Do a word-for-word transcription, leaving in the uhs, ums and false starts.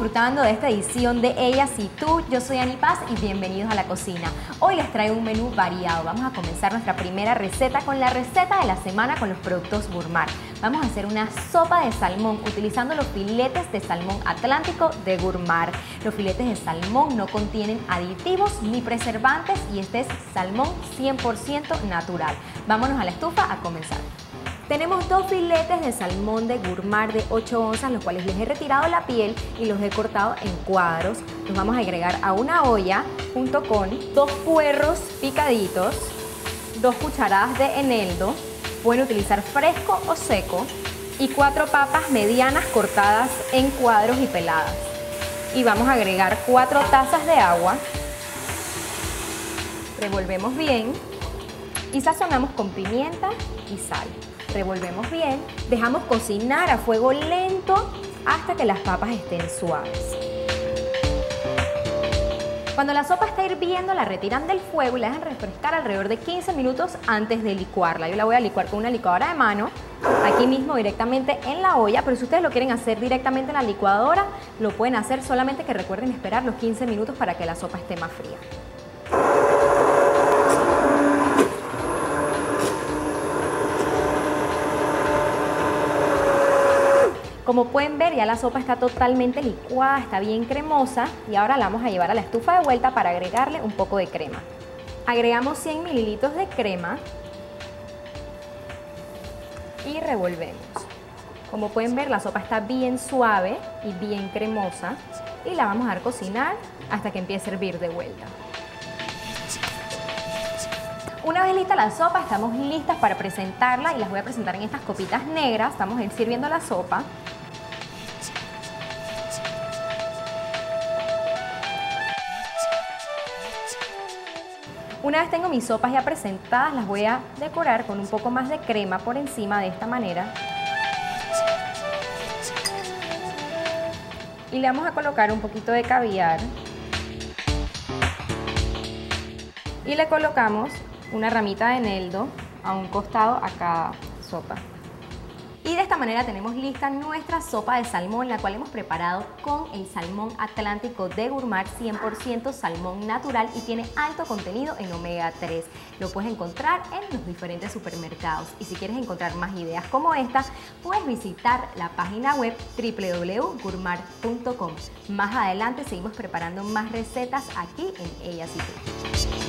disfrutando de esta edición de Ellas y Tú. Yo soy Ani Paz y bienvenidos a la cocina. Hoy les traigo un menú variado. Vamos a comenzar nuestra primera receta con la receta de la semana con los productos Gourmart. Vamos a hacer una sopa de salmón utilizando los filetes de salmón atlántico de Gourmart. Los filetes de salmón no contienen aditivos ni preservantes y este es salmón cien por ciento natural. Vámonos a la estufa a comenzar. Tenemos dos filetes de salmón de Gourmart de ocho onzas, los cuales les he retirado la piel y los he cortado en cuadros. Los vamos a agregar a una olla junto con dos puerros picaditos, dos cucharadas de eneldo, pueden utilizar fresco o seco, y cuatro papas medianas cortadas en cuadros y peladas. Y vamos a agregar cuatro tazas de agua, revolvemos bien y sazonamos con pimienta y sal. Revolvemos bien, dejamos cocinar a fuego lento hasta que las papas estén suaves. Cuando la sopa está hirviendo, la retiran del fuego y la dejan refrescar alrededor de quince minutos antes de licuarla. Yo la voy a licuar con una licuadora de mano, aquí mismo directamente en la olla, pero si ustedes lo quieren hacer directamente en la licuadora, lo pueden hacer, solamente que recuerden esperar los quince minutos para que la sopa esté más fría. Como pueden ver, ya la sopa está totalmente licuada, está bien cremosa y ahora la vamos a llevar a la estufa de vuelta para agregarle un poco de crema. Agregamos cien mililitros de crema y revolvemos. Como pueden ver, la sopa está bien suave y bien cremosa y la vamos a dejar cocinar hasta que empiece a hervir de vuelta. Una vez lista la sopa, estamos listas para presentarla y las voy a presentar en estas copitas negras. Estamos sirviendo la sopa. Una vez tengo mis sopas ya presentadas, las voy a decorar con un poco más de crema por encima de esta manera. Y le vamos a colocar un poquito de caviar. Y le colocamos una ramita de eneldo a un costado a cada sopa. Y de esta manera tenemos lista nuestra sopa de salmón, la cual hemos preparado con el salmón atlántico de Gourmart, cien por ciento salmón natural y tiene alto contenido en omega tres. Lo puedes encontrar en los diferentes supermercados. Y si quieres encontrar más ideas como esta, puedes visitar la página web w w w punto gourmart punto com. Más adelante seguimos preparando más recetas aquí en Ellas y Tú.